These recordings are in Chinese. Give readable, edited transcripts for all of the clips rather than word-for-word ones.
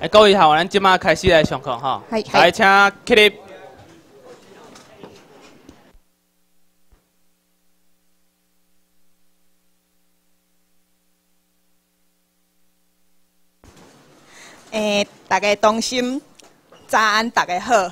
各位好，咱即马开始来上课哈。来，请起立。 大家同心，早安，大家好。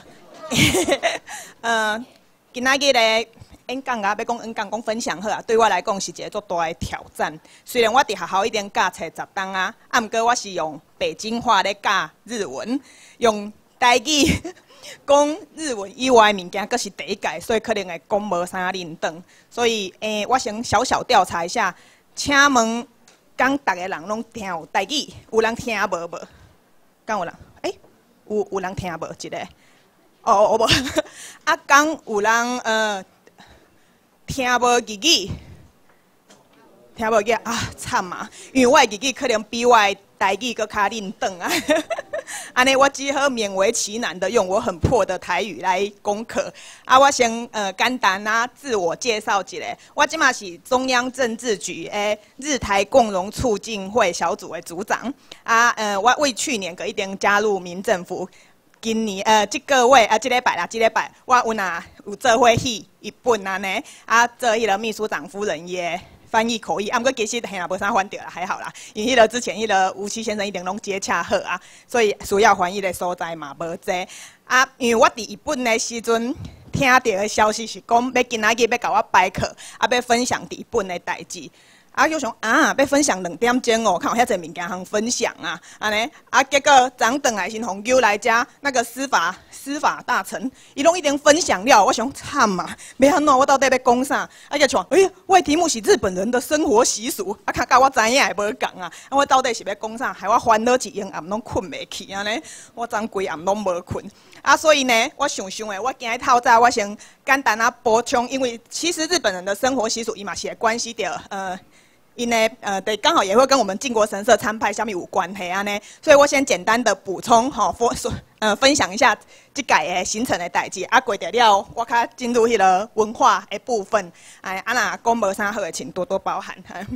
今仔日咧演讲啊，要讲演讲讲分享好啊，对我来讲是一个足大的挑战。虽然我伫学校已经教册10档啊，毋过我是用北京话咧教日文，用台语讲日文以外的物件，阁是第一届，所以可能会讲无啥认同。所以我先小小调查一下，请问讲大家人拢听有台语，有人听无无？讲有人，有人听无一个？无。啊，讲有人听无日语，听无日语啊，惨啊！因为我的日语可能比我的台语搁较认同啊。安尼我只好勉为其难的用我很破的台语来攻克。啊，我先简单啊自我介绍一下，我即马是中央政治局的日台共荣促进会小组的组长。啊，我为去年一定加入民政府。今年这个月这礼拜我有做伙戏一本安尼，啊做迄个秘书长夫人也翻译口译，啊，毋过其实嘿啦无啥翻着啦，还好啦。因迄个之前迄个吴奇先生一定拢接洽好啊，所以需要翻译的所在嘛无济。啊，因为我伫日本的时阵听到的消息是讲，要今仔日要甲我摆课，啊要分享伫日本的代志。啊，就想啊，要分享2点钟哦，看有遐侪物件通分享啊，安尼啊，结果昨顿来先互叫来遮那个司法大臣，伊拢已经分享了，我想惨嘛，要安怎我到底要讲啥？啊，就像我的题目是日本人的生活习俗，啊，较甲我知影的无共啊，啊，我到底是要讲啥？害我烦恼一暗拢困袂去安尼，我昨规暗拢无困。啊，所以呢，我想诶，我今日透早我先简单啊补充，因为其实日本人的生活习俗伊嘛是会关系到因呢，对，刚好也会跟我们靖国神社参拜下面有关系啊呢，所以我先简单的补充分享一下这届的行程的代志，啊，过了我较进入迄个文化的部分，若讲无啥好的，请多多包涵。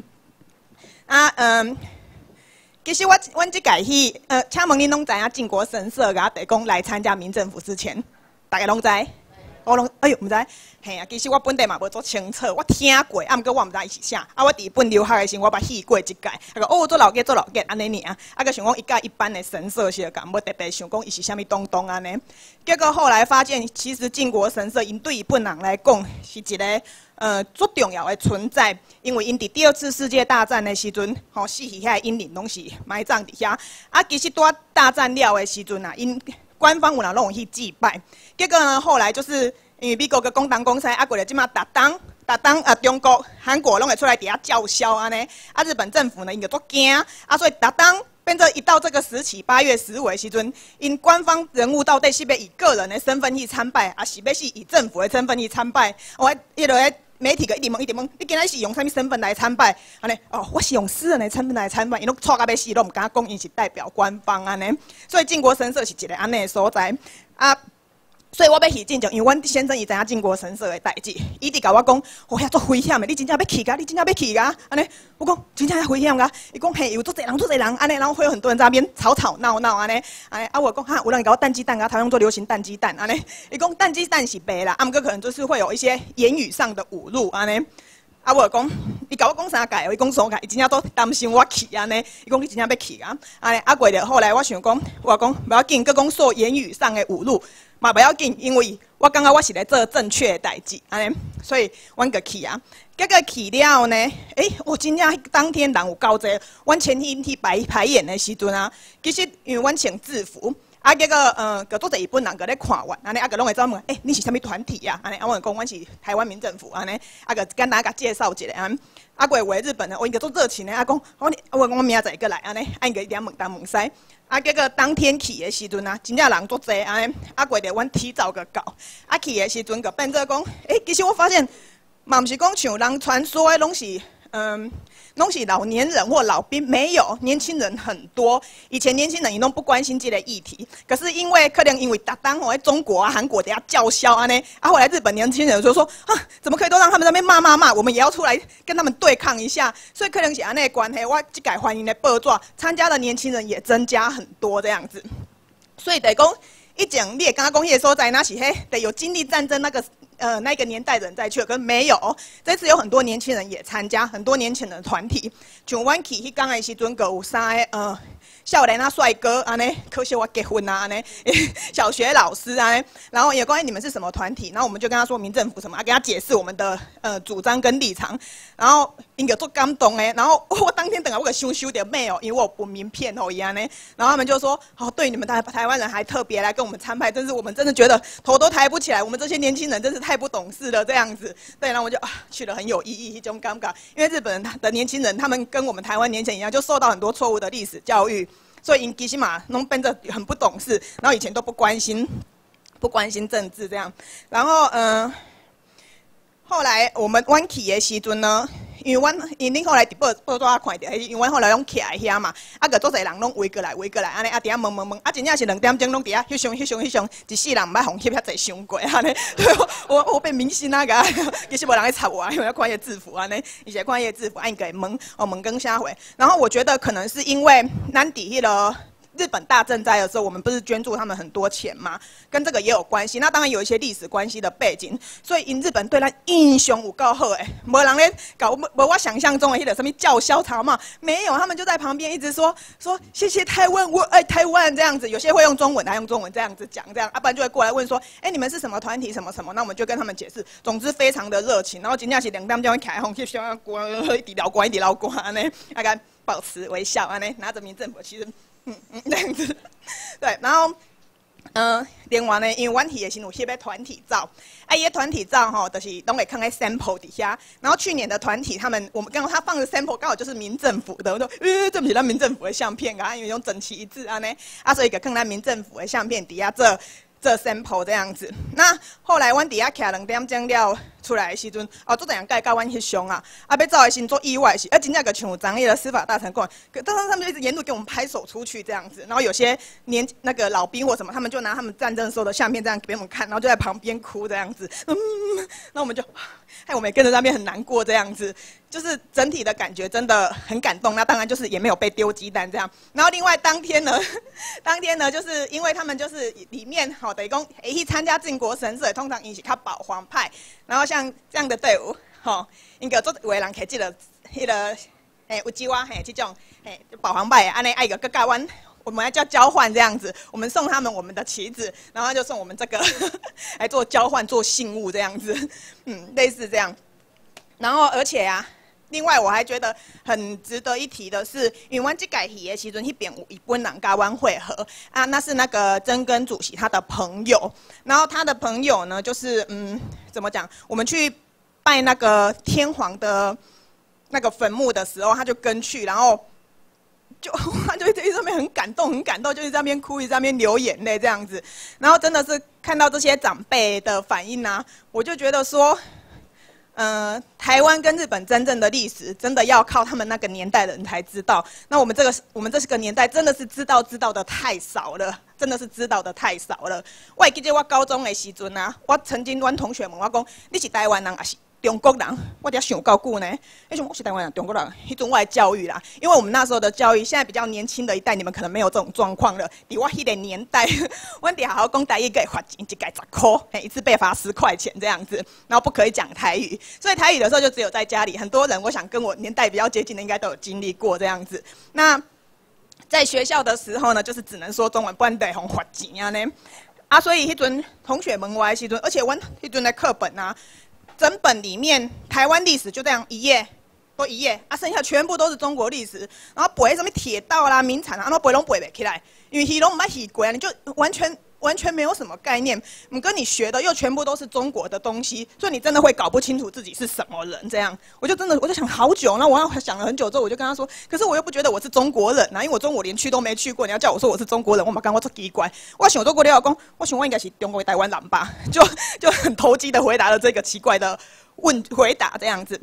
其实阮这届戏，请问恁拢知影靖国神社甲地讲来参加民政府之前，大家拢知？我拢毋知，嘿啊！其实我本地嘛无做清楚，我听过，啊，毋过我毋知伊是啥。啊，我伫日本留学的时候，我捌戏过一届，做老吉安尼尔，啊，个想讲伊甲一般的神社是共，无特别想讲伊是啥物东东安尼。结果后来发现，其实靖国神社因对日本人来讲是一个足重要的存在，因为因伫第2次世界大战的时阵，死去遐英灵拢是埋葬伫遐。啊，其实在大战了的时阵啊，因官方有人拢有去祭拜，结果呢，后来就是因为美国个讲东讲西，啊，过了即马逐当中国、韩国拢会出来底下叫嚣安尼，啊，日本政府呢，因就足惊，啊，所以逐当变成一到这个时期8月15日的时阵，因官方人物到底是要以个人的身份去参拜，啊，是要是以政府的身份去参拜，迄落媒体个一直问，你今仔是用啥物身份来参拜？安尼我是用私人的身份来参拜，因拢错到要死，拢毋敢讲，因是代表官方安尼。所以靖国神社是一个安尼的所在啊。所以我要去进前，因为阮先生伊知影靖国神社的代志，伊直甲我讲，遐足危险的，你真正要去噶？你真正要去噶？安尼，我讲真正遐危险噶。伊讲嘿，有足侪人，安尼，然后会有很多人在那边吵闹安尼，啊，我讲哈，有人甲我蛋鸡蛋啊，台湾做流行蛋鸡蛋安尼。伊讲蛋鸡蛋是白啦，啊，毋过可能就是会有一些言语上的侮辱安尼。啊，我讲，伊甲我讲3届，伊讲2届，伊真正都担心我去安尼。伊讲你真正要去啊？安尼，啊过了后来我想讲，我讲不要紧，佮讲受言语上的侮辱。嘛不要紧，因为我感觉我是来做正确的代志，安尼，所以阮就去啊。结果去了后呢，我真正当天人有够济。阮前天去排演的时阵啊，其实因为阮穿制服，啊结果个做者日本人个咧看阮，安尼啊个拢会走问，你是啥物团体啊？安尼啊，我讲阮是台湾民政府，安尼啊个简单甲介绍一下安。啊，过为日本的，我应该做热情的，啊讲，我明仔载过来，安尼，啊应该一点问东问西。啊，结果当天去的时阵啊，真正人足济安尼，啊过着阮提早个到，啊去的时阵个变做讲，其实我发现，嘛毋是讲像人传说的拢是拢是老年人或老兵，没有年轻人很多。以前年轻人也都不关心这个议题，可是可能因为当在中国啊、韩国底下叫嚣啊呢，后来日本年轻人就说啊，怎么可以都让他们在那边骂，我们也要出来跟他们对抗一下。所以可能是安内关系，我这改欢迎的报纸参加的年轻人也增加很多这样子。所以得讲，以前你也刚刚讲迄个所在，那是得有经历战争那个年代的人再去，可是没有。这次有很多年轻人也参加，很多年轻人的团体。像阮去迄天的时阵，有3个少年啊帅哥安尼，可惜我结婚啊安尼，小学老师安尼，然后也关于你们是什么团体，然后我们就跟他说民政府什么，跟他解释我们的主张跟立场，然后因就做感动诶，然后我当天等下我给收到 mail， 因为我有本名片吼一样呢，然后他们就说好，对你们台湾人还特别来跟我们参拜，真是我们真的觉得头都抬不起来，我们这些年轻人真是太不懂事了这样子，对，然后我就去了很有意义一种尴尬，因为日本人的年轻人他们跟我们台湾年轻人一样，就受到很多错误的历史教育。所以因其实嘛，拢变得很不懂事，然后以前都不关心政治这样，然后后来阮去的时阵呢，因为恁后来伫报纸看到，因为阮后来拢徛在遐嘛，个足侪人拢围过来，安尼伫遐问，真正是2点钟拢伫遐翕相，一世人毋捌互翕遐侪伤过安尼。我变明星啊个，其实无人来插我，因为要看伊制服安尼，伊是看伊制服，伊个问跟啥回。然后我觉得可能是因为咱伫迄个日本大震灾的时候，我们不是捐助他们很多钱吗？跟这个也有关系。那当然有一些历史关系的背景，所以因日本对咱印象有够好诶，无人咧搞，无我想象中的迄个什么叫嚣吵骂，没有，他们就在旁边一直说谢谢台湾，我爱台湾这样子。有些会用中文，还用中文这样子讲，这样，不然就会过来问说，你们是什么团体，什么什么？那我们就跟他们解释。总之非常的热情，然后真正是2点钟起来吼，去想要一直聊关安尼，大概保持微笑安尼，拿着民政府其实。这样子，对，然后，另外呢，因为阮去的时有翕个团体照，伊个团体照吼，就是拢会放在 sample 底下。然后去年的团体，我们刚好他放的 sample 刚好就是民政府的，我说，这不是咱民政府的相片啊，因为用整齐一致安尼，所以就放在民政府的相片底下这 sample 这样子。那后来阮底下徛2点钟了出来的时阵，做怎样甲阮翕相啊？要走的时阵做意外是，真正个像张那个司法大臣讲，当时他们就一直沿路给我们拍手出去这样子。然后有些那个老兵或什么，他们就拿他们战争时候的相片这样给我们看，然后就在旁边哭这样子。那我们就，我们也跟着那边很难过这样子。就是整体的感觉真的很感动，那当然就是也没有被丢鸡蛋这样。然后另外当天呢，就是因为他们就是里面等于讲去参加靖国神社，通常因是较保皇派，然后像这样的队伍，应该做有的人摕这个有机啊，这种保皇派，安尼爱个甲阮。我们要交换这样子，我们送他们我们的旗子，然后就送我们这个来做交换做信物这样子，类似这样。然后而且另外我还觉得很值得一提的是，因为阮这届去的时阵，那边有日本人跟阮会合那是那个曾根主席他的朋友，然后他的朋友呢，就是怎么讲？我们去拜那个天皇的那个坟墓的时候，他就跟去，然后他就一直在那边很感动，就一直在那边哭，一直在那边流眼泪这样子。然后真的是看到这些长辈的反应我就觉得说。台湾跟日本真正的历史，真的要靠他们那个年代的人才知道。那我们这个年代，真的是知道的太少了，真的是知道的太少了。我还记得我高中的时阵我曾经阮同学问我讲，你是台湾人还是中国人？我伫遐想够久呢。我是台湾人、中国人，迄种我的教育啦，因为我们那时候的教育，现在比较年轻的一代，你们可能没有这种状况了。伫我迄个年代，阮伫好好讲台语，可以罚钱，一届10块，一次被罚10块钱这样子，然后不可以讲台语，所以台语的时候就只有在家里。很多人，我想跟我年代比较接近的，应该都有经历过这样子。那在学校的时候呢，就是只能说中文，不然得罚钱呢。所以迄阵同学问我的时阵，而且阮迄阵的课本整本里面台湾历史就这样一页，剩下全部都是中国历史，然后背什么铁道啦、名产那背拢背不起来，因为戏拢唔捌戏过你就完全没有什么概念。跟你学的又全部都是中国的东西，所以你真的会搞不清楚自己是什么人。这样，我就想好久，那我想了很久之后，我就跟他说，可是我又不觉得我是中国人因为我中国连去都没去过，你要叫我说我是中国人，我嘛感觉出奇怪。我想中国了讲，我想我应该是中国台湾人吧，就很投机的回答了这个奇怪的回答这样子。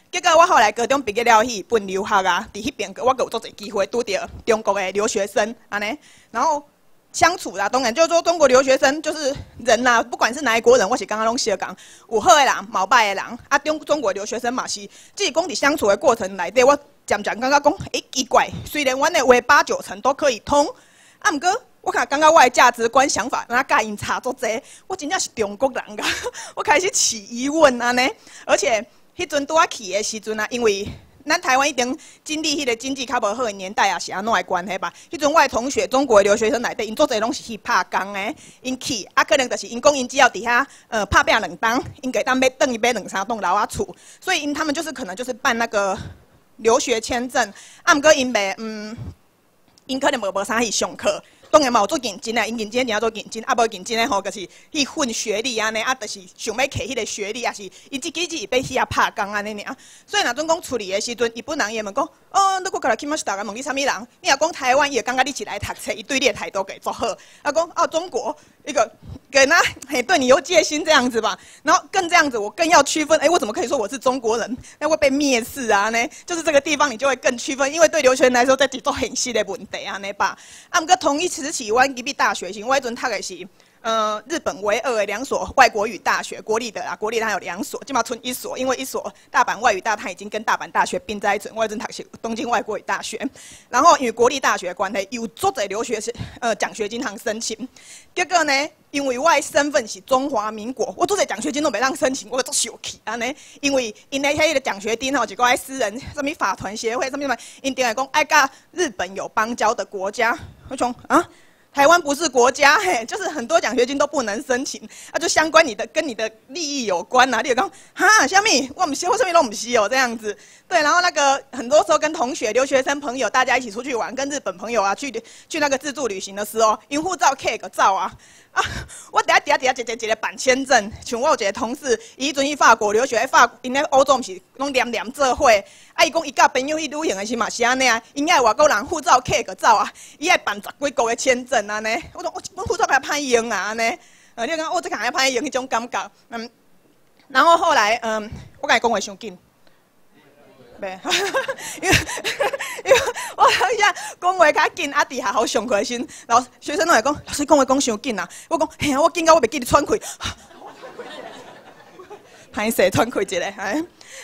结果我后来高中毕业了去日本留学啊，伫迄边我有足侪机会拄到中国的留学生安尼，然后相处啦，当然就是说中国留学生就是人啦，不管是哪一国人，我是刚刚拢相共，有好的人，冇歹的人，啊中国留学生嘛是，只是讲伫相处的过程内底，我渐渐感觉讲，奇怪，虽然阮的话8、9成都可以通，啊，毋过我感觉我的价值观想法，那甲因差足济，我真正是中国人噶，我开始起疑问安尼，而且迄阵拄啊去的时阵啊，因为咱台湾一定经历迄个经济较无好的年代啊，是安怎的关系吧？迄阵我的同学，中国的留学生内底，因做侪拢是去拍工的，因去啊，可能就是因讲因只要伫遐拍拼2档，因给当要等伊买2、3栋楼啊厝，所以他们就是可能就是办那个留学签证，啊，毋过因袂因可能无啥去上课。当然嘛有做认真啊，因认真定做认真，啊无认真诶吼，就是去混学历安尼，啊，就是想要摕迄个学历，啊是伊自己是要去遐拍工安尼尔。所以若总讲处理诶时阵，日本人伊问讲，哦，你过来去马斯达，问你啥物人？你若讲台湾，伊会感觉你是来读册，伊对你诶态度给做好。啊讲哦，中国一个跟他对你有戒心这样子吧，然后更这样子，我更要区分，我怎么可以说我是中国人？那会被蔑视啊呢？就是这个地方你就会更区分，因为对留学生来说，这是做很细的问题啊呢吧。啊，毋过同一时期，阮隔壁大学是，我迄阵读的是日本唯二的2所外国语大学，国立的啦，国立它有2所，即嘛剩1所，因为1所大阪外语大它已经跟大阪大学并在一起，我迄阵读是东京外国语大学，然后因为国立大学的关系，有足侪留学奖学金通申请，结果呢？因为我的身份是中华民国，我做侪奖学金都袂当申请，我足生气安尼。因为因的迄个奖学金吼，一个爱私人什么法团协会什么什么，因定来讲爱甲日本有邦交的国家，我讲啊。台湾不是国家，就是很多奖学金都不能申请，就相关跟你的利益有关呐。你就讲哈，虾米我唔是，我什么都唔是哦，这样子。对，然后那个很多时候跟同学、留学生朋友大家一起出去玩，跟日本朋友啊去那个自助旅行的时候，因护照 K 个照啊。我底下一个办签证，像我有一个同事，伊迄阵去法国留学，因咧欧洲毋是拢黏做伙，伊讲伊甲朋友去旅行的时嘛是安尼啊，因爱外国人护照 K 个照啊，伊爱办10几国的签证安尼，我讲我本护照还歹用啊安尼，你讲我这个还歹用迄种感觉，然后后来我甲伊讲话伤紧。因为我当下讲话较紧，啊，伫下好上课时，然后学生拢会讲，老师讲话讲伤紧啊。我讲，嘿啊，我紧到我袂记得喘气，歹势喘气一下，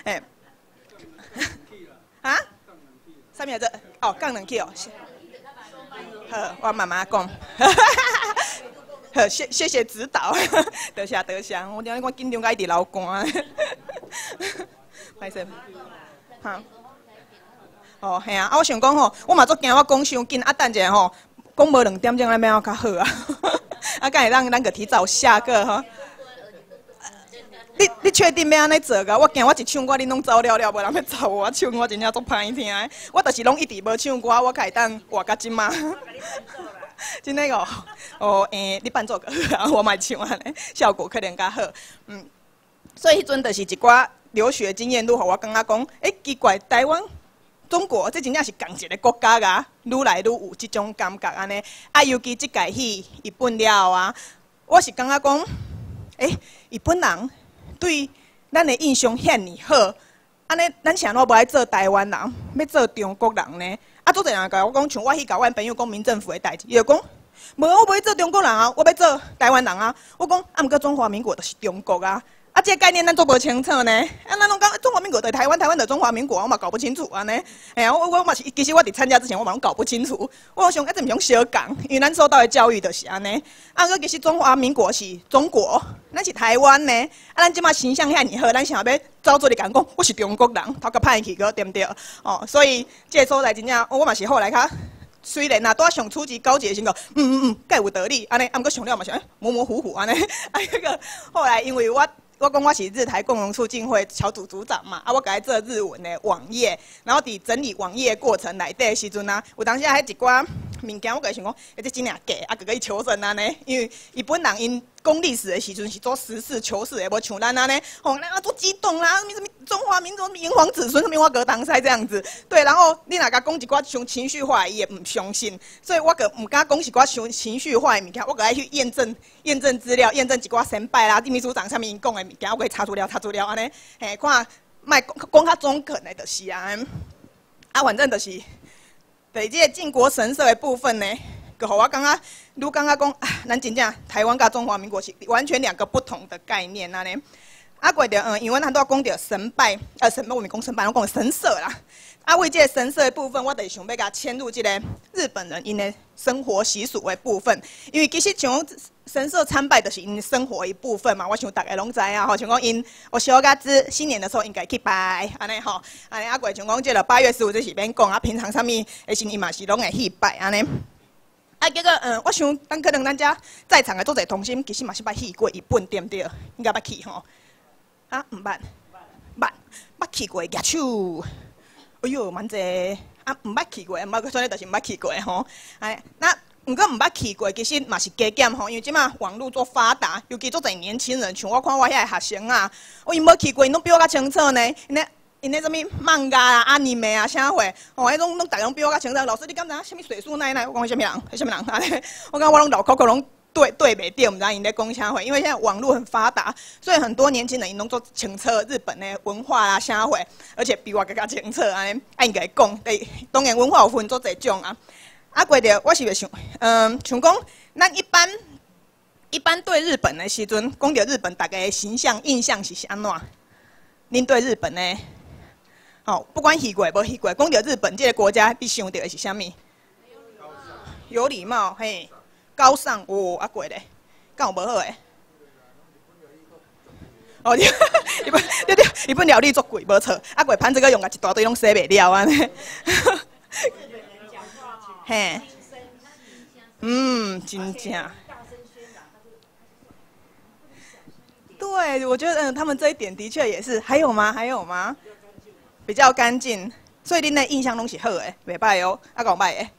啊？啥物事？哦，降2 kg 哦。好，我慢慢讲。好，谢谢指导，多谢。我听我紧张甲一直流汗。歹势。哦，嘿啊！我想讲吼，我嘛足惊我讲伤紧，等一下吼，讲无2点钟咱要较好啊，敢会咱个提早下课吼。你确定要安尼做噶？我惊我一唱歌，恁拢走了，无人要找我唱歌，真正足歹听的。我就是拢一直无唱歌，我可以当活到即嘛。真的哦，你伴奏个好，我嘛唱安尼，效果可能较好。所以迄阵就是一寡。留学经验愈互我感觉讲，奇怪，台湾、中国这真正是同一个国家噶，愈来愈有这种感觉安尼。啊，尤其即届去日本了啊，我是感觉讲，日本人对咱的印象遐尼好，安尼咱是安怎无爱做台湾人，要做中国人呢？啊，做侪人甲我讲，像我去甲阮朋友讲民政府的代志，伊就讲，无我不要做中国人啊，我要做台湾人啊。我讲，毋过中华民国就是中国啊。这个概念咱做无清楚呢，咱拢讲中华民国对台湾，台湾对中华民国，我嘛搞不清楚安尼。我嘛是，其实我伫参加之前，我嘛拢搞不清楚。我想这毋用小讲，因为咱受到的教育就是安尼。其实中华民国是中国，咱是台湾呢。咱即马形象遐尼好，咱想要走出来讲，我是中国人，头壳歹去个对不对？所以这个所在真正，我嘛是后来较。虽然拄上初级、高级的时候，介有道理，安尼，毋过上了嘛是模模糊糊安尼。迄个后来因为我讲我是日台共荣促进会小组组长嘛，我改做日文的网页，然后伫整理网页的过程内底的时阵有当时迄一寡物件，我个想讲，这真正假，可以求证安尼，因为日本人因讲历史的时阵是做实事求是的，无像咱安尼，咱多激动啦，什么中华民族炎黄子孙，什么我隔当赛这样子，对，然后你若甲讲一寡像情绪化的，伊也唔相信，所以我个唔敢讲一寡像情绪化的物件，我个爱去验证资料，验证一寡先辈啦，秘书长上面因讲的物件，我可以查资料安尼，看卖讲较中肯的，就是啊，反正就是，对这个靖国神社的部分呢，就互我感觉，愈感觉讲，咱真正台湾甲中华民国是完全两个不同的概念安尼。过着因为咱都要讲着神拜，我咪讲神拜，我讲神社啦。为这个神社的部分，我就是想要甲迁入这个日本人因的生活习俗的部分，因为其实像神社参拜就是因生活一部分嘛。我想大家拢知啊，吼，像讲因我小甲子新年的时候应该去拜，安尼吼，安尼过像讲这个8月15这是免讲平常啥物的时伊嘛是拢会去拜安尼。结果我想可能咱遮在场的做者同心，其实嘛是捌去过日本对不对？应该捌去吼。毋捌，捌去过举手。哎呦，蛮济毋捌去过，捌所以就是毋捌去过吼。那毋过毋捌去过，其实嘛是加减吼，因为即马网络做发达，尤其做侪年轻人，像我看我遐个学生啊，因无去过，因拢比我较清楚呢。因那什么漫画啊、阿尼美啊、啥货，迄种拢大家拢比我较清楚。老师，你敢知影什么水树奈奈？我讲什么人？什么人？我讲我拢脑壳壳拢。对袂对，毋知因咧讲啥货，因为现在网络很发达，所以很多年轻人因拢做清楚日本的文化啦啥货，而且比我更加清楚安尼。应该讲，当然文化有分做侪种啊。过着我是袂想，像讲咱一般对日本的时阵，讲着日本大家的形象印象是安怎？恁对日本呢？不管去过无去过，讲着日本这个国家，你想到的是啥物？有礼貌，嘿。高尚过咧，敢有无好诶？日本料理足贵，无错。过盘子个用甲一大堆拢洗袂了安尼。嘿，真正。对，我觉得他们这一点的确也是。还有吗？比较干净，所以恁的印象拢是好诶，袂歹哦。讲歹诶。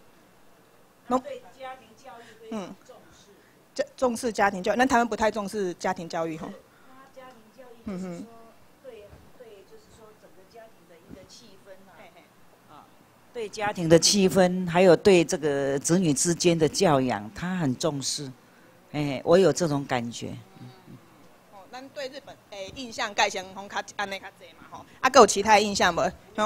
重视家庭教育，那他们不太重视家庭教育吼。 家庭教育就是说，就是说整个家庭的一个气氛对家庭的气氛，还有对这个子女之间的教养，他很重视。我有这种感觉。 咱对日本印象盖先红较安尼较济嘛吼，还有其他印象无？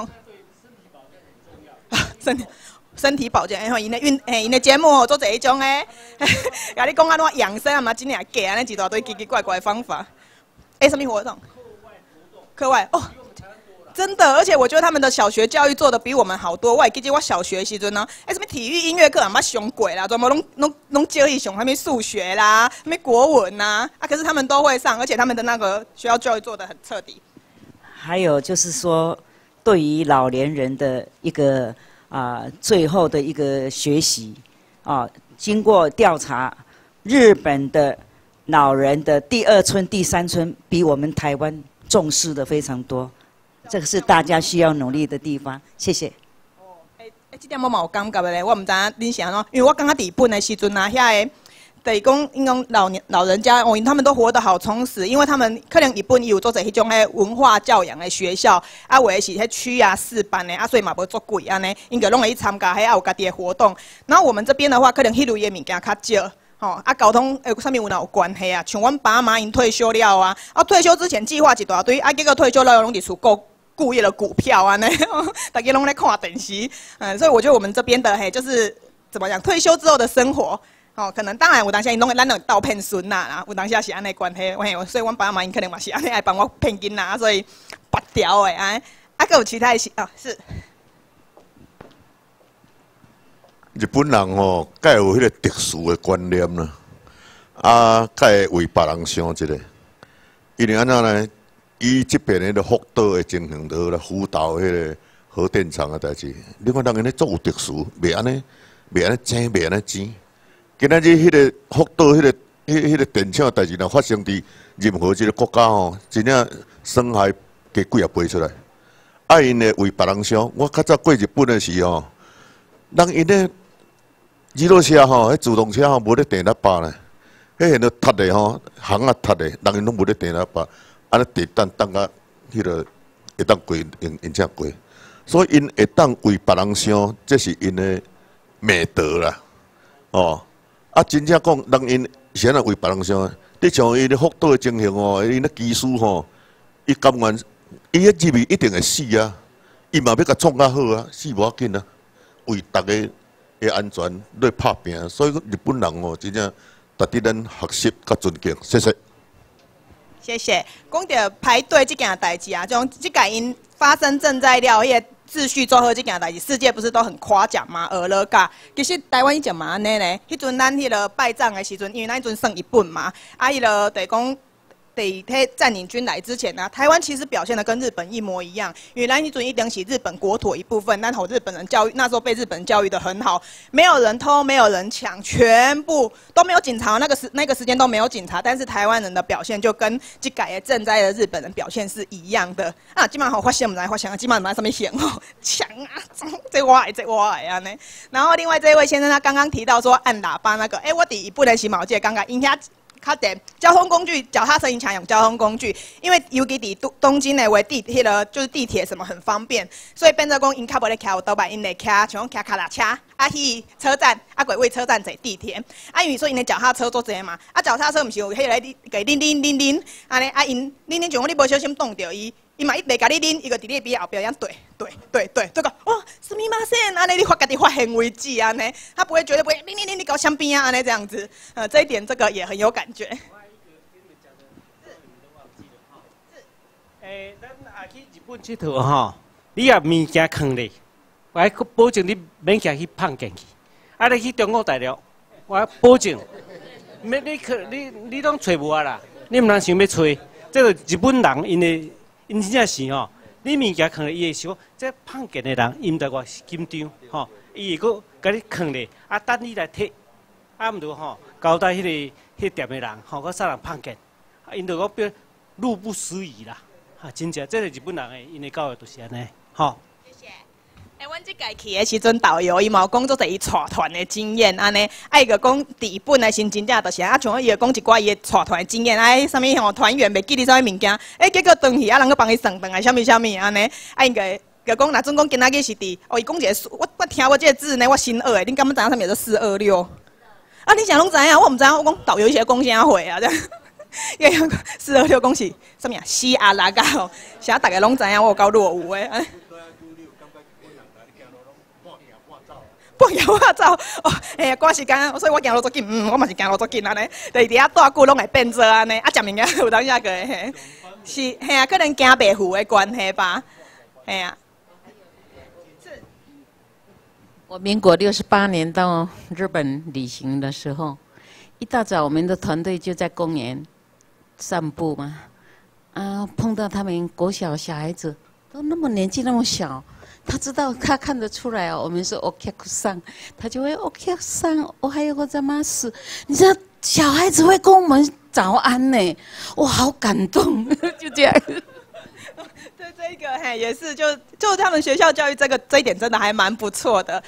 身体保健，因的节目做这一种诶，甲你讲安怎养生啊嘛，真正假安尼一大堆奇奇怪怪的方法。什么活动？课外哦，真的，而且我觉得他们的小学教育做的比我们好多。我记得我小学时阵呢，什么体育音乐课啊，捌上过啦，全部拢教伊上，什么数学啦，什么国文呐，可是他们都会上，而且他们的那个学校教育做的很彻底。 还有就是说，对于老年人的一个。最后的一个学习经过调查，日本的老人的第2春、第3春比我们台湾重视的非常多，这个是大家需要努力的地方。谢谢。 这点我嘛有感觉的咧，我唔知恁是安怎，因为我感觉日本的时阵啊，遐个。等于讲，因讲老人家他们都活得好充实，因为他们可能日本有做者迄种文化教养的学校，有的是迄区啊市办的，所以嘛无足贵安尼，因个拢会去参加，有家己的活动。然后我们这边的话，可能迄类的物件较少，交通啥物有关系啊？像阮爸妈因退休了啊，退休之前计划一大堆，结果退休了拢伫厝顾业了股票安尼，大家拢在看电视，所以我觉得我们这边的就是怎么讲，退休之后的生活。可能当然有当时因拢咱拢倒骗孙啦，有当时也是安尼关系，所以阮爸妈因可能嘛是安尼爱帮我骗囡仔，所以拔掉的安。还有其他的是。 日本人该有迄个特殊的观念啦，该为别人想一个。因为安怎呢？伊这边迄个福岛的情形就来福岛迄个核电厂的代志，你看人因咧做有特殊，袂安尼整，袂安尼整。今仔日迄个福岛迄个电厂代志，若发生伫任何一个国家真正伤害加几啊倍出来。因咧为别人想，我较早过日本的时人因咧自动车迄自动车无咧电喇叭咧，迄现在塌的行啊塌的，人因拢无咧电喇叭，安尼地等到迄个会当过因才过，所以因会当为别人想，这是因的美德啦，真正讲，人因是安那为别人想，你像伊咧福岛的情形因咧技师伊甘愿伊迄入去一定会死啊！伊嘛要甲创较好啊，死无要紧啊，为大家的安全来拍拼。所以日本人哦，真正值得咱学习甲尊敬。谢谢。 谢谢。讲到排队这件代志啊，种这个因发生赈灾了，迄个秩序做好这件代志，世界不是都很夸奖吗？俄勒噶，其实台湾以前嘛安尼呢。迄阵咱迄个拜葬的时阵，因为咱迄阵剩一本嘛，啊，迄个得讲。得占领军来之前呢、台湾其实表现的跟日本一模一样。因为咱迄阵一定是日本国土一部分，但吼日本人教育那时候被日本人教育的很好，没有人偷，没有人抢，全部都没有警察，那个时间都没有警察，但是台湾人的表现就跟这改赈灾的日本人表现是一样的。啊，今晚好发现唔来发现啊，今晚唔来上面显哦，抢啊，这我爱这我爱啊呢。然后另外这位先生他刚刚提到说按喇叭那个，我伫不能洗毛界刚刚因遐。较点交通工具，脚踏车因抢用交通工具，因为尤其伫东京的话，迄个就是地铁什么很方便，所以变做讲因较无咧骑有倒摆，因咧骑像讲骑脚踏车，啊去车站，啊过位车站坐地铁，啊因为说因的脚踏车做这嘛，啊脚踏车毋是有迄个给铃铃铃铃，安尼啊因铃铃像讲你无小心撞着伊。伊嘛一袂甲你拎，伊个伫你边后边样对，这个哇，什么嘛先？安尼你家己发现为止安尼，他不会绝对不会拎你搞香槟啊安尼这样子，这一点这个也很有感觉。 咱下去日本佚佗吼，你也物件藏咧，我保证你免行去碰进去。啊，你去中国大陆，我保证，免你拢找无啊啦，你毋通想要找，这个日本人因真正是吼，你物件藏咧，伊会想，这碰见的人，伊毋知我是紧张，吼，伊会搁甲你藏咧，啊，等你来摕，啊，毋着吼，交代迄个店的人，吼，搁啥人碰见，啊，因着讲变路不拾遗啦，啊，真正，这个日本人的因的教育就是安尼，吼。 阮即届去的时阵，导游伊嘛有讲做者伊带团的经验，安尼，伊个讲伫日本的时真正就是啊，像伊个讲一寡伊的带团的经验，啥物吼团员袂记哩啥物物件，结果转去啊，人搁帮伊算转来，啥物安尼，伊个讲若准讲今仔日是伫，伊讲一个我听我即个字呢，我新学的，恁敢要知影啥物叫做426？啊，你啥拢知影？我毋知影，我讲导游是咧讲啥话啊？这样，因为426讲是啥物啊？西阿拉噶吼，啥大家拢知影，我有够落伍的。半夜我走哦，赶时间，所以我行路足紧，我嘛是行路足紧安尼，就是伫遐大久拢会变做安尼，啊，食物件有当下个嘿，是嘿啊，可能行袂赴的关系吧，嘿啊。 我民国68年到日本旅行的时候，一大早我们的团队就在公园散步嘛，啊，碰到他们国小小孩子，都那么年纪那么小。他知道，他看得出来哦。我们说 “OK 上”，他就会 “OK 上”。我还有个在吗？是，你知道小孩子会跟我们早安呢，我好感动，就这样。 对这个嘿也是，就他们学校教育这一点真的还蛮不错的。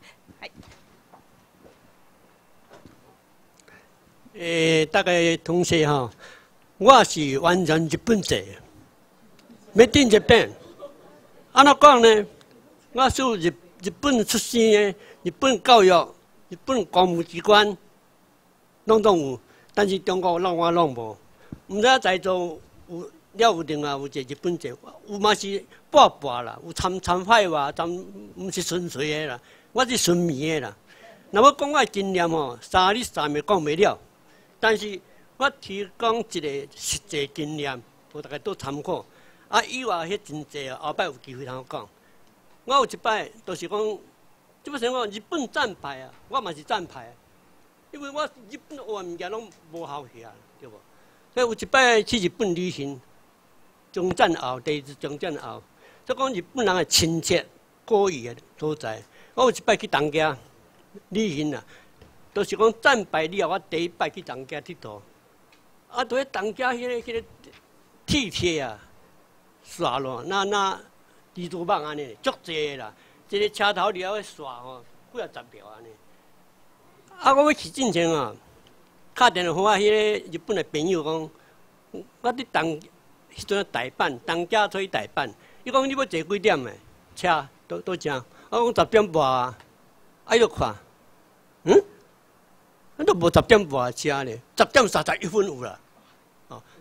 大概同学哈，我是完全日本籍，Made in Japan。安怎讲呢？我是日本出生的，日本教育、日本公务机关，拢有，但是中国我拢无。毋知在座有另外有一个日本籍，有嘛是半半啦，有掺歹话，毋是纯粹的啦，我是纯迷的啦。若要讲我的经验吼，3日3夜讲袂了，但是我提供一个实际经验，互大家都参考。啊，以外迄真济啊，后摆有机会通讲。我有一摆，就是讲，即要先讲日本战败啊，我嘛是战败，因为我日本学物件拢无效去啊，对无？所以有一摆去日本旅行，中战后，第二次中战后，所以讲日本人的亲切、故意的所在。我有一摆去东家旅行啊，就是讲战败了后，我第一摆去东家佚佗，啊，伫咧东家迄个地铁啊。刷咯，那蜘蛛网安尼，足济啦。一个车头了刷吼，几啊10条安尼。啊，我要去进前啊，打电话我迄个日本的朋友讲，我伫迄阵大阪，东家出去大阪。伊讲你要坐几点的车？都正。我讲10点半啊，啊，伊就看，咱都无10点半的车咧，10点31分有啦。哦，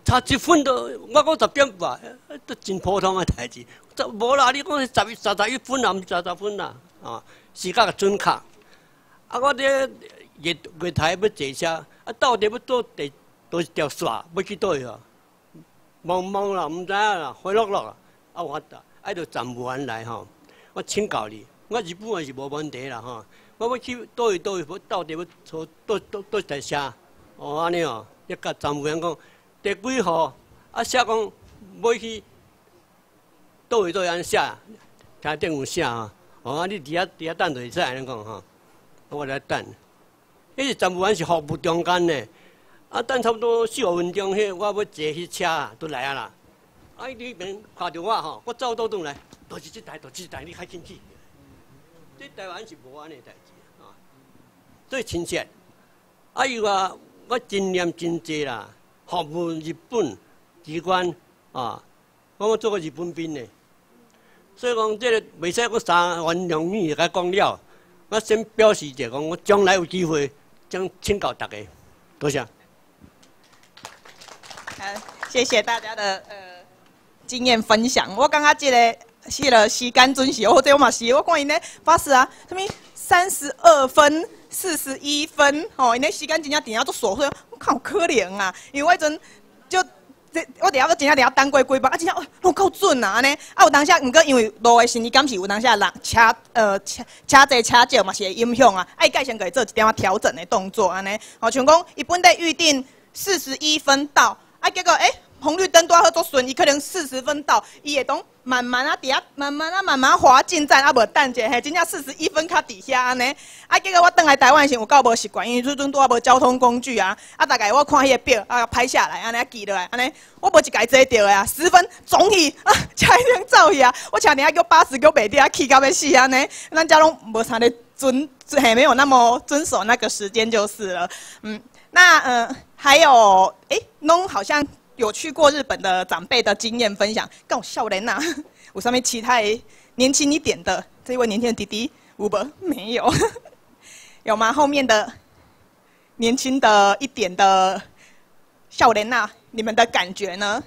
差1分都，我讲10点半，都真普通的代志。无啦，你讲31分啦，毋30分啦，啊，时间准确。啊，我这月台要坐车，啊，到底要倒倒一条线，要去倒去啊？懵啦，毋知影啦，灰落啦，啊，我爱着站务员来吼，我请教你，我日本也是无问题啦吼。我要去倒去，到底要坐倒一台车？哦，安尼哦，一甲站务员讲。第几号？啊，写讲要去倒位安写，听顶有写啊。哦，啊，你伫遐等就会使安尼讲吼。我来等。迄是站务员是服务中间呢。啊，等差不多4、5分钟，迄我要坐迄车都来啊啦。啊，伊迄边看着我吼，我走倒转来，就是这台，你开进去。这台湾是无安尼代志啊。最亲切。啊，伊话我经验真济啦。服务日本机关啊，我做过日本兵呢，所以讲这个袂使讲三言两语甲讲了。我先表示者讲，我将来有机会将请教大家，多谢。 谢谢大家的经验分享。我感觉这个时间准时，或者我嘛是，我看因咧巴士啊，什么32分、41分，吼，因咧时间真正定啊足琐碎。我看有可能啊，因为我迄阵就我伫遐真正等过几班，啊，真正拢够准啊安尼。啊，有当下毋过因为路的心理感是有当下人车多车少嘛是会影响啊，爱改先可以做一点调整的动作安尼。哦，像讲伊本来预定41分到，啊，结果红绿灯拄好做顺，伊可能40分到，伊会当慢慢啊，伫遐慢慢滑进站，啊无等者，嘿，真正41分较伫遐安尼。啊，结果我倒来台湾时有够无习惯，因为迄阵拄啊无交通工具啊，啊大概我看迄个表啊拍下来，安尼记落来，安尼我无一家坐着啊，10分总去啊，车一定走去啊，我差点叫巴士叫袂掉，气到要死安尼，咱家拢无啥咧还没有那么遵守那个时间就是了。那还有拢好像。有去过日本的长辈的经验分享，更有少年呐，有上面其他年轻一点的这一位年轻的弟弟，有无？没有，有吗？后面的年轻的一点的少年呐，你们的感觉呢？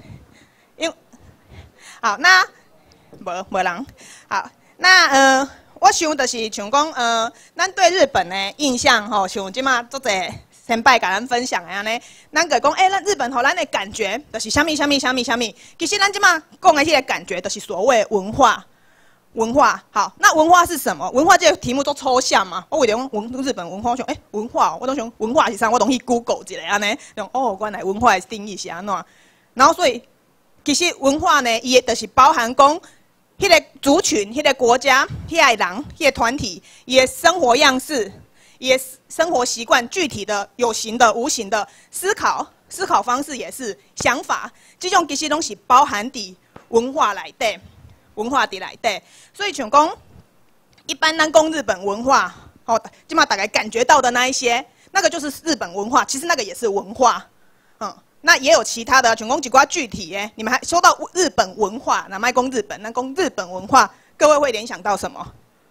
好，那无人好，那我想就是像讲咱对日本的印象吼，像即马做者。前摆甲咱分享的安尼，咱个讲，咱日本互咱的感觉就是啥物。其实咱即马讲的迄个感觉，就是所谓文化。好，那文化是什么？文化这个题目都抽象嘛。我为了讲日本文化，我想，文化，我都想文化是啥？我拢去 Google 一下安尼，原来文化的定义是安怎？然后所以，其实文化呢，伊就是包含讲，迄个族群、迄个国家、迄个人、迄个团体，伊的生活样式。也生活习惯，具体的、有形的、无形的思考方式也是想法，这种其实拢是包含伫文化内底，所以像讲，一般咱讲日本文化，即马大概感觉到的那一些，那个就是日本文化，其实那个也是文化，那也有其他的，像讲几寡具体诶，你们还说到日本文化，那卖讲日本，那讲日本文化，各位会联想到什么？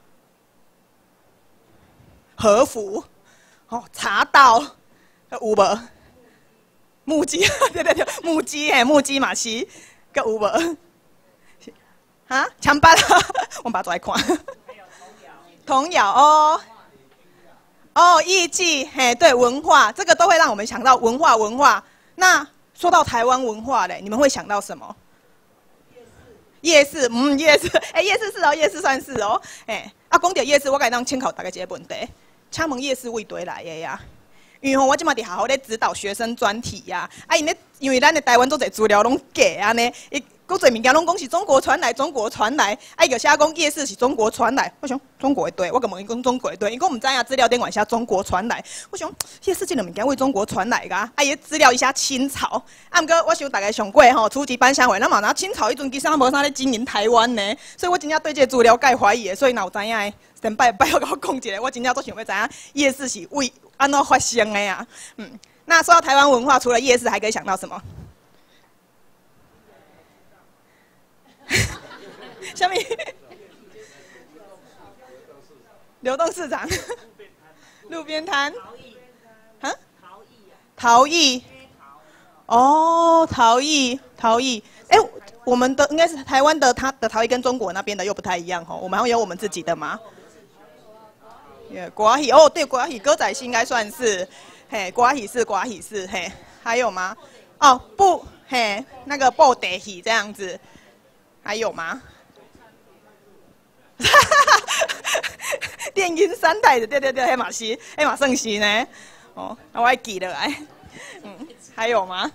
和服，茶道，有无？木屐，对，木屐嘛是，佮有无？哈，枪巴啦，我把它抓来看。童谣艺伎，对，文化，这个都会让我们想到文化。那说到台湾文化嘞，你们会想到什么？夜市，夜市，夜市是夜市算是讲到夜市，我甲当请考大家一个问题。请问夜市为佗来的呀？因为我即马伫学校咧指导学生专题呀，因为咱的台湾做侪资料拢假安尼，佫侪物件拢讲是中国传来，伊就写讲夜市是中国传来，我想中国的对，我甲问伊讲中国的对，伊讲毋知影资料顶管写中国传来，我想夜市这个物件为中国传来噶，伊资料一下清朝，毋过我想大概上过初级班相会，咱嘛拿清朝迄阵其实无啥咧经营台湾呢，所以我真正对这个资料介怀疑的，所以若有知影的。先拜我甲我讲一下，我真正都想要知影夜市是为安怎发生的呀？那说到台湾文化，除了夜市，还可以想到什么？什么？流动市场、路边摊，陶艺， 哦，陶艺。哎，我们的应该是台湾的，它的陶艺跟中国那边的又不太一样哦。我们好像有我们自己的吗？瓜喜哦，对，瓜喜歌仔戏应该算是，嘿，瓜喜是，嘿，还有吗？哦，嘿，那个布袋戏这样子，还有吗？电音三代的，对，黑马西，黑马圣西呢？哦，那我还记得来，还有吗？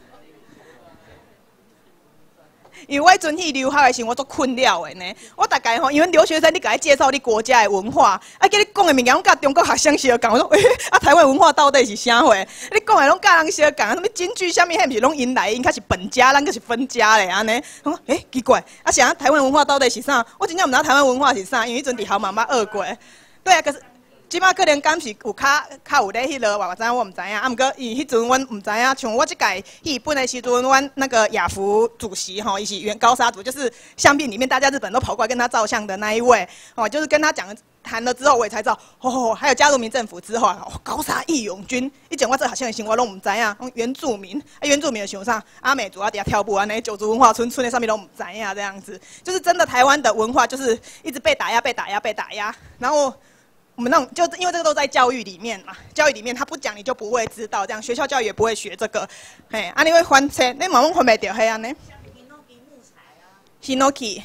因为我阵去留学的时候，我做困扰的呢。我大概吼，因为留学生，你甲伊介绍你国家的文化，叫你讲的物件，拢甲中国学生相共。我说，台湾文化到底是啥货？你讲的拢甲人相共，什么京剧、啥物，迄毋是拢因来，因较是本家，咱个是分家嘞，安尼。我说，奇怪，啥台湾文化到底是啥？我真正毋知台湾文化是啥，因为迄阵伫校妈妈学过。对啊，可是。即摆可能敢是有较有咧迄落，我知影我毋知影。啊，毋过伊迄阵阮毋知影，像我即届去日本的时阵，阮那个亚福主席吼，伊是原高沙族，就是相片里面大家日本都跑过来跟他照相的那一位哦，就是跟他谈了之后，我也才知道哦，还有加入民政府之后啊，高沙义勇军，以前我这学生的时候我拢毋知影，原住民原住民的想啥？阿美族啊，底下跳舞啊，那些九族文化村的上面都毋知影这样子，就是真的台湾的文化就是一直被打压，然后。我们那种就因为这个都在教育里面嘛，教育里面他不讲你就不会知道，这样学校教育也不会学这个。嘿，你会翻车，你嘛拢翻袂到迄安尼。Hinoki，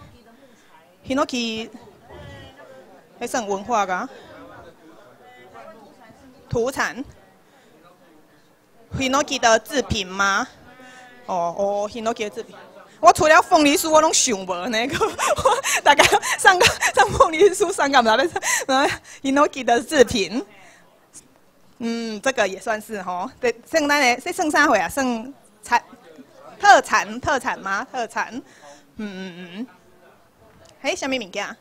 迄算文化噶？土产。Hinoki 的制品吗？哦 ，Hinoki 的制品。我除了凤梨酥，我拢想无那个，我大概上凤梨酥上干嘛？Hinoki 的制品，这个也算是吼。对，剩咱的，剩啥货啊？剩特产吗？特产，嘿，什么物件？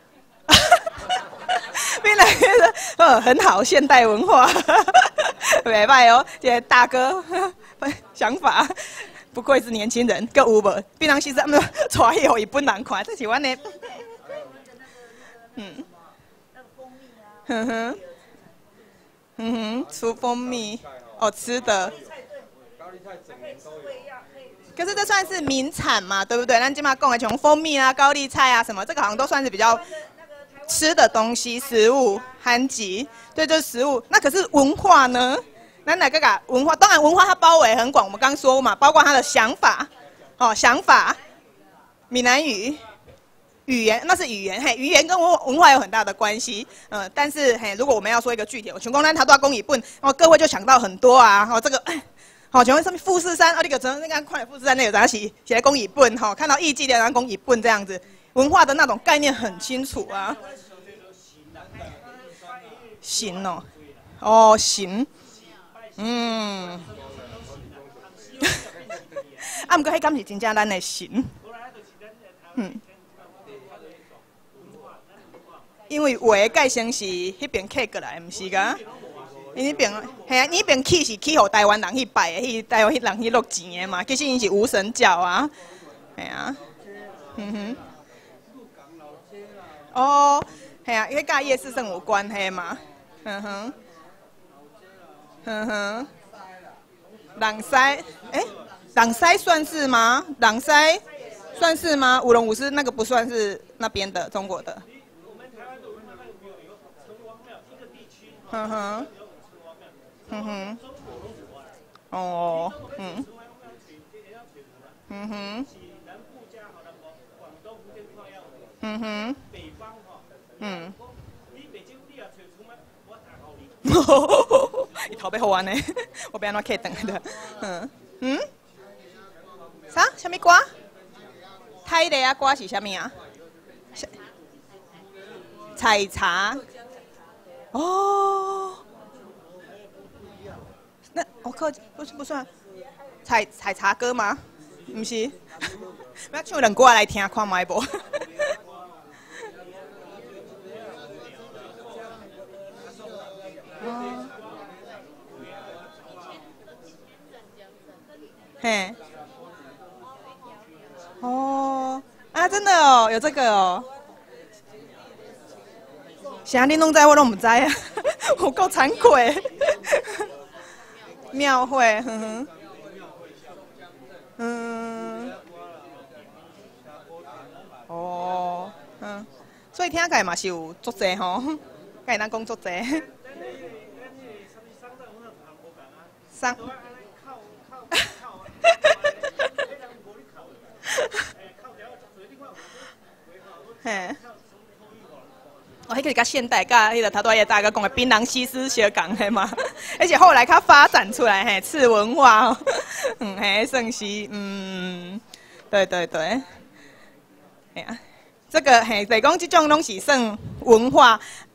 变来很好，现代文化，袂歹哦，这个大哥想法。不愧是年轻人，个有无？槟榔西施带去予日本人看，这是阮的。出蜂蜜哦，吃的。可是这算是名产嘛，对不对？咱今嘛讲的像蜂蜜啊、高丽菜啊什么，这个好像都算是比较吃的东西、食物、韩籍，对，就是食物。那可是文化呢？咱哪个文化？当然，文化它包围很广。我们刚说嘛，包括他的想法，闽南语、语言，那是语言，语言跟文化有很大的关系。但是如果我们要说一个具体，全公咱他都要讲日本，各位就想到很多啊。这个，请问上面富士山，那个那个看富士山那个啥写来讲日本，看到艺伎的人讲日本这样子，文化的那种概念很清楚啊。行行。毋过迄敢是真正咱的神，因为话改成是迄边客过来，毋是噶？因迄边迄边起是起互台湾人去拜的，去台湾迄人去落钱的嘛。其实因是无神教啊，哦，迄甲夜市算有关系嘛，朗塞，朗塞算是吗？朗塞算是吗？舞龙舞狮那个不算是那边的中国的。哦，伊头要好安尼，我要安怎客等的？啥？什么歌？泰的啊，歌是啥物啊？采茶。哦。那我靠，不算采茶歌吗？不是。要唱两歌来听看卖无？嘿，真的哦，有这个哦。啥你拢知，我拢唔知啊，有够惭愧。庙会， 哦，所以听起来嘛是有足济吼，甲咱讲足济。商。嘿。哦，迄个甲现代甲迄个头拄仔大家讲的槟榔西施相共的嘛，而且后来它发展出来嘿，次文化哦，嘿，算是对对对，哎呀，这个嘿，就是讲这种拢是算文化。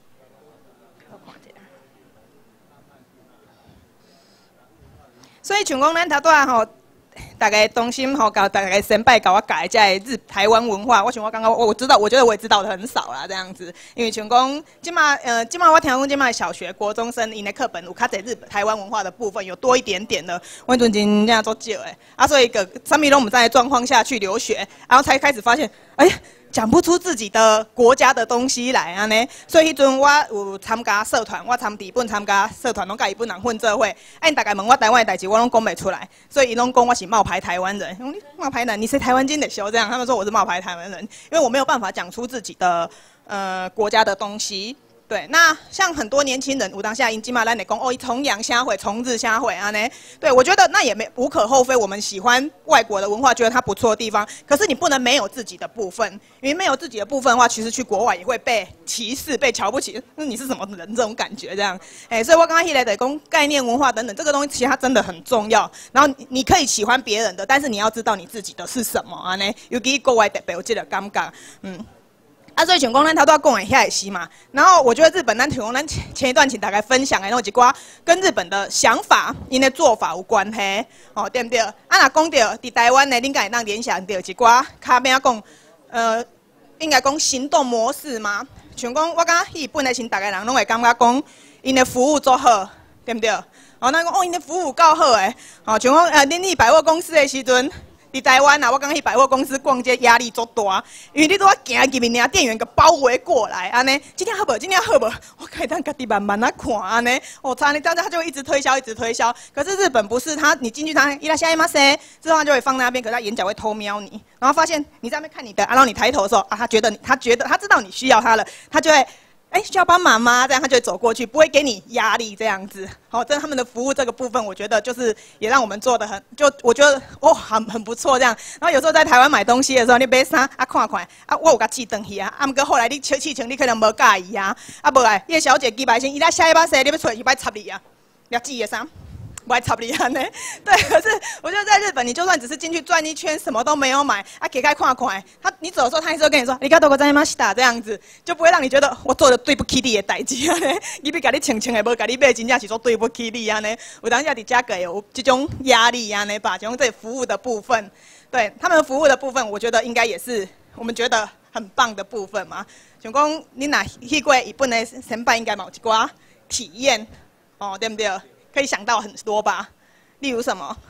所以像讲咱头拄仔吼。大概东心吼，搞大概先拜搞我改在台湾文化，我想我刚刚我知道，我觉得我也知道的很少啦，这样子。因为像讲今嘛我听讲今嘛小学、国中生因的课本有较侪台湾文化的部分有多一点点的，我阵真正做少诶，所以个什么拢唔知的状况下去留学，然后才开始发现，哎。讲不出自己的国家的东西来安尼，所以迄阵我有参加社团，我参加社团，拢甲日本人混做伙。因大概问我台湾的代志，我拢讲袂出来，所以伊拢讲我是冒牌台湾人。你冒牌人，你是台湾金的修这样？他们说我是冒牌台湾人，因为我没有办法讲出自己的国家的东西。对，那像很多年轻人，有当下因今嘛咱得讲哦，崇洋虾会、崇日虾会啊呢。对，我觉得那也无可厚非。我们喜欢外国的文化，觉得它不错的地方，可是你不能没有自己的部分，因为没有自己的部分的话，其实去国外也会被歧视、被瞧不起。那你是什么人？这种感觉这样。所以我刚刚一来得讲概念文化等等这个东西，其实它真的很重要。然后你可以喜欢别人的，但是你要知道你自己的是什么啊呢？尤其国外特别有这个感觉，所以像讲咱头拄仔讲的遐个是嘛，然后我觉得日本咱像咱前一段请大家分享的，那一寡跟日本的想法、因的做法有关系，对不对？若讲到伫台湾呢，恁敢会当联想到一寡较边讲，应该讲行动模式嘛。像讲我感觉日本的大家人拢会感觉讲，因的服务做好，对不对？咱讲因的服务够好诶，像讲恁去百货公司的时阵。伫台湾啊，我刚去百货公司逛街，压力足大，因为你拄仔行入面，连店员个包围过来，安尼，今天好无？今天好无？我可以当家己慢慢啊看，安尼，差你这样他就会一直推销，一直推销。可是日本不是，你进去他伊拉下一马塞，之后他就会放在那边，可是他眼角会偷瞄你，然后发现你在那边看你的，然后你抬头的时候啊，他知道你需要他了，他就会。需要帮忙吗？这样他就会走过去，不会给你压力这样子。好，这他们的服务这个部分，我觉得就是也让我们做的我觉得很不错这样。然后有时候在台湾买东西的时候，你买啥看我有甲寄回去啊。不过后来你试穿你可能无介意啊。无来，叶小姐几百先，伊拉下一把谁你要出来，伊要插你啊，你要寄的啥？不爱插你安呢？对，可是我觉得在日本，你就算只是进去转一圈，什么都没有买，给开看，你走的时候，他还是会跟你说，你该多个在吗？是这样子，就不会让你觉得我做的对不起你的代志啊呢。伊要甲你清的，无甲你买，真正是说对不起你啊呢。有当下伫家个有这种压力啊呢吧，种这服务的部分，对他们服务的部分，我觉得应该也是我们觉得很棒的部分嘛。像讲你若去过日本的先輩，应该有一寡体验，对不对？可以想到很多吧，例如什么？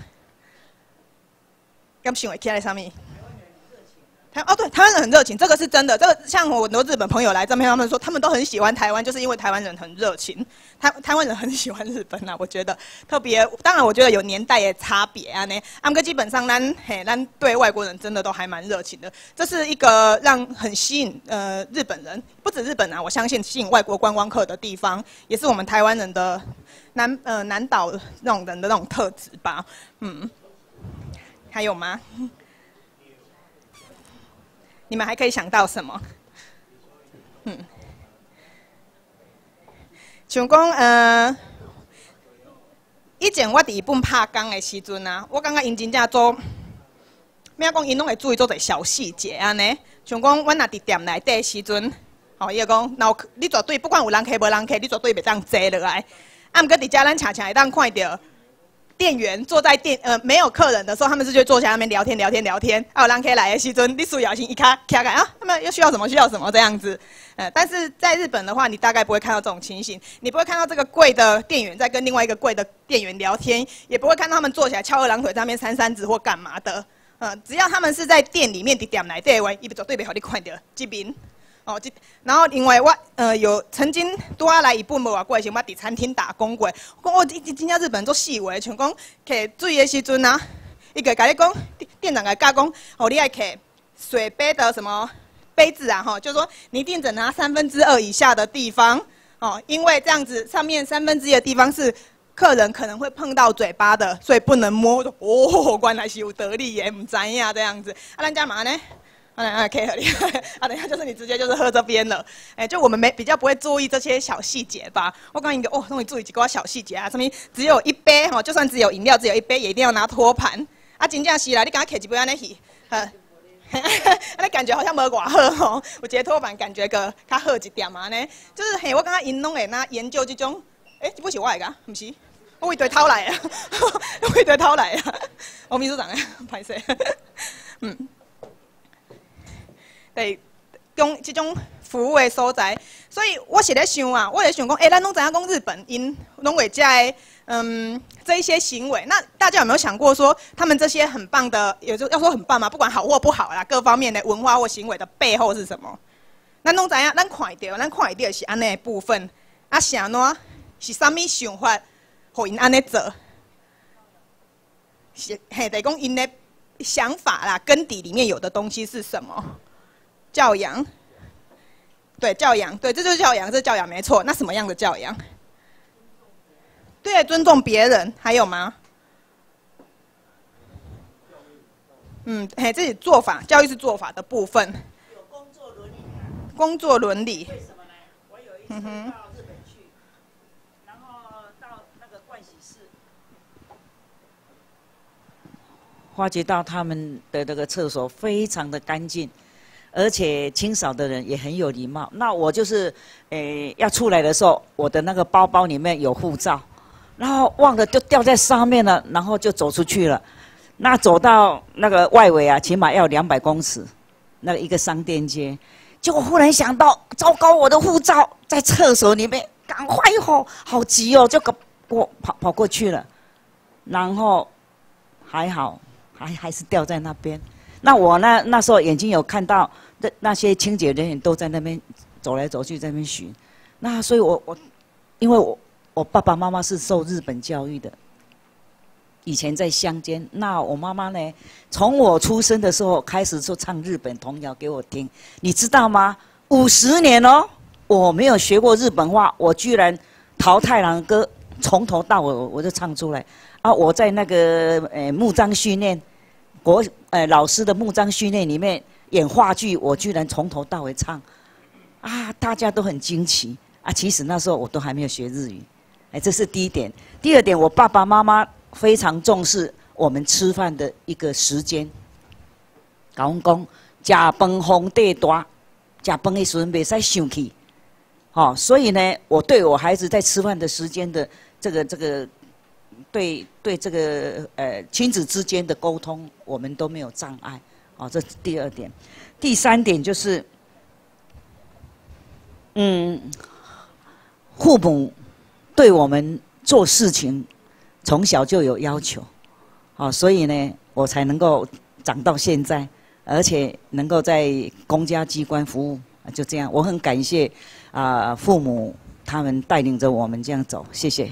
刚想会起来什么？对，台湾人很热情，这个是真的。这个像我很多日本朋友来这边，他们说他们都很喜欢台湾，就是因为台湾人很热情。台湾人很喜欢日本啊，我觉得特别。当然，我觉得有年代的差别啊呢。哥基本上咱对外国人真的都还蛮热情的，这是一个很吸引日本人，不止日本啊，我相信吸引外国观光客的地方，也是我们台湾人的南岛那种人的那种特质吧。还有吗？你们还可以想到什么？像讲以前我伫日本拍工的时阵啊，我感觉因真正做，咩讲因拢会注意做者小细节安尼。像讲阮若伫店内底的时阵，伊就讲，你绝对不管有人客无人客，你绝对袂当坐落来。毋过伫遮咱常常会当看到。店员坐在没有客人的时候，他们是就坐下那边聊天。有人可以来的时阵，你需要先一卡开啊，他们又需要什么这样子。但是在日本的话，你大概不会看到这种情形，你不会看到这个柜的店员在跟另外一个柜的店员聊天，也不会看到他们坐起来翘二郎腿在那边扇扇子或干嘛的。只要他们是在店里面的店内底话，伊绝对袂互你看到这边。然后因为我有曾经拄仔来日本无偌过，时我伫餐厅打工过。我讲真正日本人做细微，像讲摕水的时阵啊， 一个跟你讲，店长来教讲，哦，你爱摕水杯的什么杯子啊，哈，就是说你一定只拿2/3以下的地方，哦，因为这样子上面1/3的地方是客人可能会碰到嘴巴的，所以不能摸。哦，原来是有得力耶，唔知呀这样子。啊，咱家嘛呢？可以很厉害。啊，等一下就是你直接就是喝这边了。就我们比较不会注意这些小细节吧。我讲一个终于注意几个小细节啊，什么只有一杯就算只有饮料只有一杯，也一定要拿托盘。啊，真正是啦，你刚刚摕一杯安尼去，那感觉好像无偌好吼。有一个托盘感觉个较好一点嘛呢。就是我感觉因拢会拿研究这种，这不是我的，不是，我一堆偷来啊，我一堆偷来啊。我秘书长拍摄，对，用这种服务的所在，所以我是在想啊，我在想讲，咱拢知影讲日本因拢会在这一些行为，那大家有没有想过说，他们这些很棒的，也就要说很棒嘛，不管好或不好啦，各方面的文化或行为的背后是什么？咱拢知影，咱看到是安尼的部分，啊，啥呢？是啥物想法，互因安尼做？是得讲因的想法啦，根底里面有的东西是什么？教养，对，教养，对，这就是教养，这是教养没错。那什么样的教养？对，尊重别人，还有吗？这是做法，教育是做法的部分。有工作伦理。工作伦理。为什么呢？我有一次到日本去，然后到那个盥洗室， 发觉到他们的那个厕所非常的干净。而且清扫的人也很有礼貌。那我就是，要出来的时候，我的那个包包里面有护照，然后忘了就掉在上面了，然后就走出去了。那走到那个外围啊，起码要200公尺，那个一个商店街。结果忽然想到，糟糕，我的护照在厕所里面，赶快好急哦，就跑过去了。然后还好，还是掉在那边。那我那时候眼睛有看到。那些清洁人员都在那边走来走去，在那边巡。那所以因为我爸爸妈妈是受日本教育的，以前在乡间。那我妈妈呢，从我出生的时候开始就唱日本童谣给我听，你知道吗？50年哦，我没有学过日本话，我居然桃太郎歌从头到尾我就唱出来。啊，我在那个木章训练，老师的木章训练里面。演话剧，我居然从头到尾唱，啊，大家都很惊奇啊！其实那时候我都还没有学日语，这是第一点。第二点，我爸爸妈妈非常重视我们吃饭的一个时间。甲阮讲，食饭皇帝大，食饭的时候袂使生气，所以呢，我对我孩子在吃饭的时间的这个，对这个亲子之间的沟通，我们都没有障碍。这是第二点。第三点就是，父母对我们做事情从小就有要求，所以呢，我才能够长到现在，而且能够在公家机关服务，就这样。我很感谢父母他们带领着我们这样走，谢谢。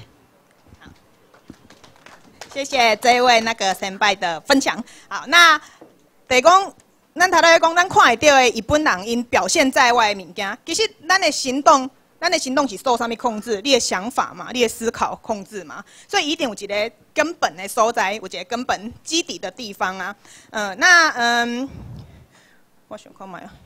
谢谢这一位那个先辈的分享。好，那。就是讲，咱头来讲，咱看会到的日本人因表现在外的物件，其实咱的行动是受啥物控制？你的想法嘛，你的思考控制嘛，所以一定有一个根本的所在，有一个根本基底的地方啊。我想看卖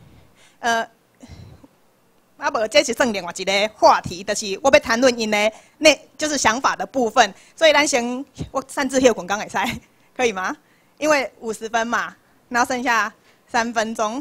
无，这是算另外一个话题，就是我要谈论因的就是想法的部分。所以咱先，我擅自休困刚会使，可以吗？因为50分嘛。然后剩下3分钟，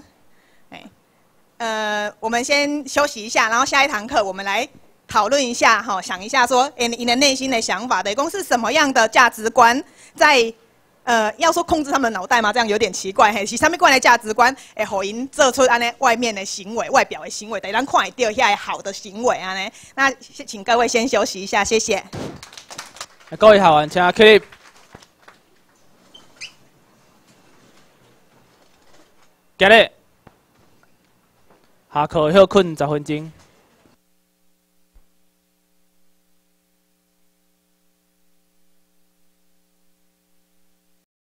我们先休息一下，然后下一堂课我们来讨论一下，想一下说，你的内心的想法，共是什么样的价值观，在要说控制他们的脑袋吗？这样有点奇怪，是什么样的价值观，互因做出安尼外面的行为、外表的行为，咱看会到遐好的行为安尼。那请各位先休息一下，谢谢。 各位好，请起立。今日下课休困10分钟。